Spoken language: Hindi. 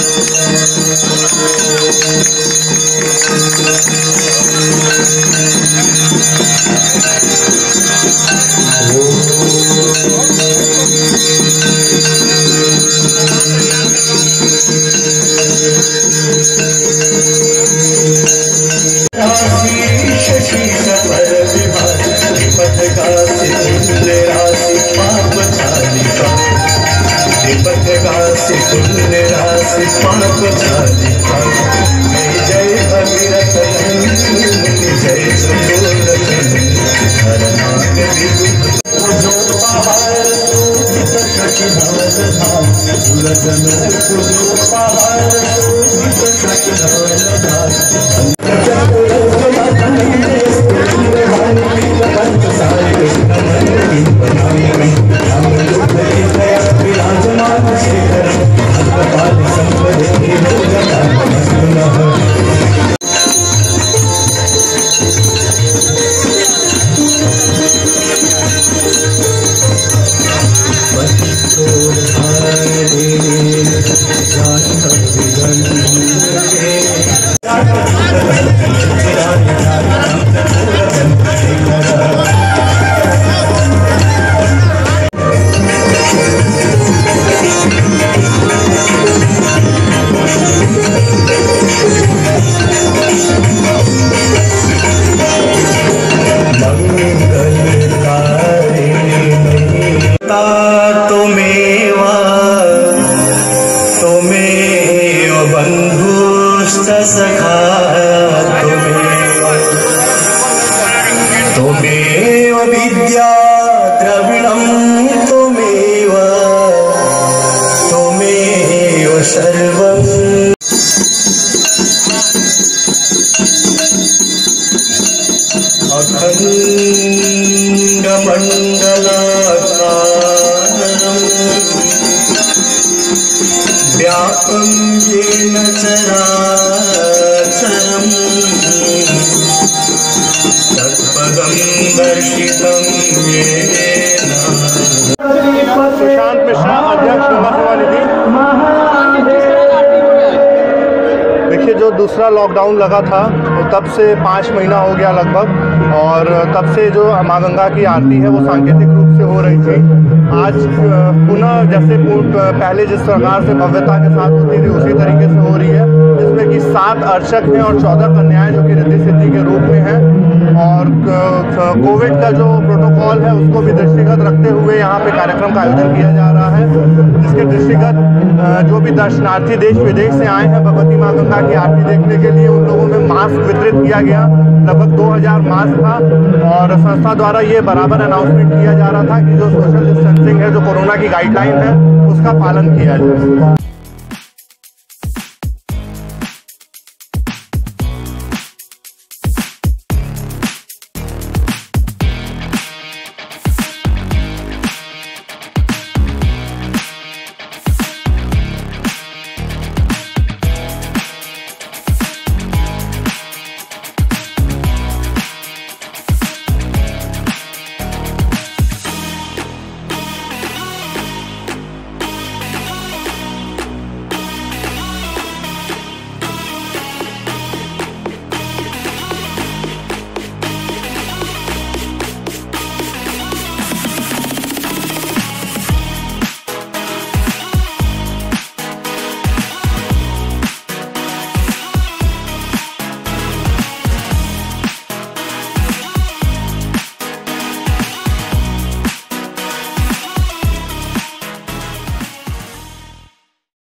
त्वमेव विद्या द्रविणं त्वमेव सर्वम्। अखण्डमण्डलाकारं व्याप्तं येन चराचरम् तत्पदं दर्शितं येन। सुशांत मिश्रा, अध्यक्ष युवा सेवा निधि। देखिए, जो दूसरा लॉकडाउन लगा था तो तब से 5 महीना हो गया लगभग, और तब से जो माँ गंगा की आरती है वो सांकेतिक रूप से हो रही थी। आज पुनः जैसे पहले जिस प्रकार से भव्यता के साथ होती थी उसी तरीके से हो रही है, जिसमें कि 7 अर्चक हैं और 14 कन्याएं जो कि रिद्धि सिद्धि के रूप में हैं। और कोविड का जो प्रोटोकॉल है उसको भी दृष्टिगत रखते हुए यहाँ पे कार्यक्रम का आयोजन किया जा रहा है, जिसके दृष्टिगत जो भी दर्शनार्थी देश विदेश से आए हैं भगवती माँ गंगा की आरती देखने के लिए, उन लोगों में मास्क वितरित किया गया। लगभग 2000 मास्क था, और संस्था द्वारा ये बराबर अनाउंसमेंट किया जा रहा था कि जो सोशल डिस्टेंसिंग है, जो कोरोना की गाइडलाइन है, उसका पालन किया जाए।